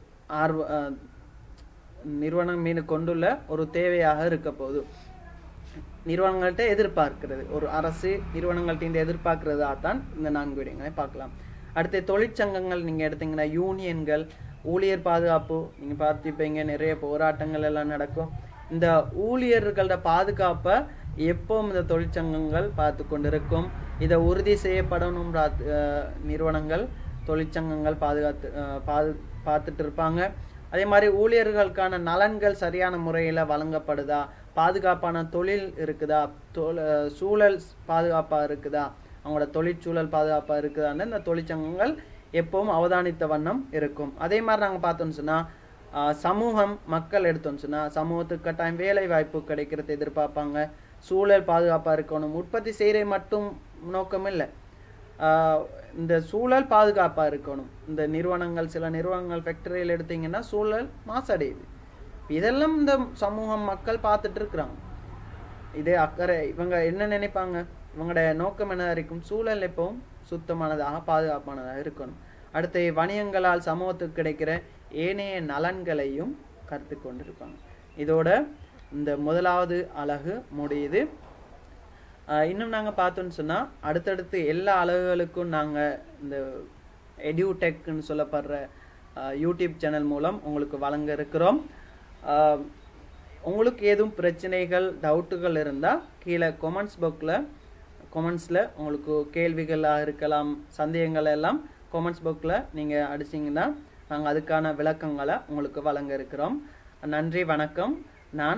நிறுவனம் மீது கொண்டுள்ள ஒரு தேவையாக இருக்க போகுது. நிறுவனங்கள்ட்ட எதிர்பார்க்கிறது, ஒரு அரசு நிறுவனங்கள்ட்ட எதிர்பார்க்கிறதா தான் இந்த 4 விடயங்களை பார்க்கலாம். அடுத்து தொழிற்சங்கங்கள் நீங்கள் எடுத்தீங்கன்னா யூனியன்கள், ஊழியர் பாதுகாப்பு நீங்கள் பார்த்துப்பீங்க, நிறைய போராட்டங்கள் எல்லாம் நடக்கும். இந்த ஊழியர்களோட பாதுகாப்பை எப்பவும் இந்த தொழிற்சங்கங்கள் பார்த்து கொண்டிருக்கும். இதை உறுதி செய்யப்படணும் நிறுவனங்கள், தொழிற்சங்கங்கள் பார்த்துட்டு இருப்பாங்க. அதே மாதிரி ஊழியர்களுக்கான நலன்கள் சரியான முறையில் வழங்கப்படுதா, பாதுகாப்பான தொழில் இருக்குதா, சூழல் பாதுகாப்பாக இருக்குதா, அவங்களோட தொழிற்சூழல் பாதுகாப்பாக இருக்குதான்னு இந்த தொழிற்சங்கங்கள் எப்பவும் அவதானித்த வண்ணம் இருக்கும். அதே மாதிரி நாங்கள் பார்த்தோம்னு சொன்னால் சமூகம், மக்கள் எடுத்தோம்னு சொன்னால் சமூகத்துக்கு கட்டாயம் வேலை வாய்ப்பு கிடைக்கிறத எதிர்பார்ப்பாங்க. சூழல் பாதுகாப்பாக இருக்கணும். உற்பத்தி செய்கிற மட்டும் நோக்கம் இல்லை, இந்த சூழல் பாதுகாப்பாக இருக்கணும். இந்த நிறுவனங்கள், சில நிறுவனங்கள் ஃபேக்டரியில் எடுத்தீங்கன்னா சூழல் மாசடையுது. இதெல்லாம் இந்த சமூகம், மக்கள் பார்த்துட்டு இருக்கிறாங்க. இதே அக்கறை இவங்க என்ன நினைப்பாங்க, இவங்களோட நோக்கம் என்ன இருக்கும், சூழல் எப்பவும் சுத்தமானதாக பாதுகாப்பானதாக இருக்கணும். அடுத்து வணிகங்களால் சமூகத்துக்கு கிடைக்கிற ஏனைய நலன்களையும் கருத்து கொண்டிருப்பாங்க. இதோட இந்த முதலாவது அலகு முடியுது. இன்னும் நாங்கள் பார்த்தோன்னு சொன்னால் அடுத்தடுத்து எல்லா அலகுகளுக்கும் நாங்கள் இந்த எடியூடெக்னு சொல்லப்படுற யூடியூப் சேனல் மூலம் உங்களுக்கு வழங்க இருக்கிறோம். உங்களுக்கு எதுவும் பிரச்சனைகள், டவுட்டுகள் இருந்தால் கீழே கொமெண்ட்ஸில் உங்களுக்கு கேள்விகளாக இருக்கலாம், சந்தேகங்கள் எல்லாம் கொமெண்ட்ஸ் புக்கில் நீங்கள் அடிச்சிங்கன்னா நாங்கள் அதுக்கான விளக்கங்களை உங்களுக்கு வழங்க இருக்கிறோம். நன்றி, வணக்கம். நான்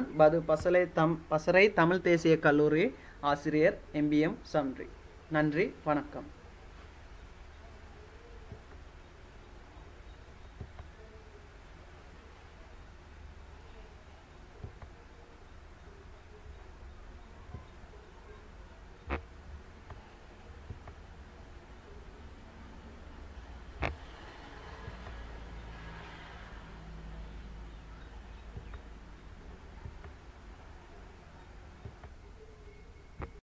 பசறை தமிழ் தேசிய கல்லூரி ஆசிரியர் MBM சம்ரி. நன்றி, வணக்கம்.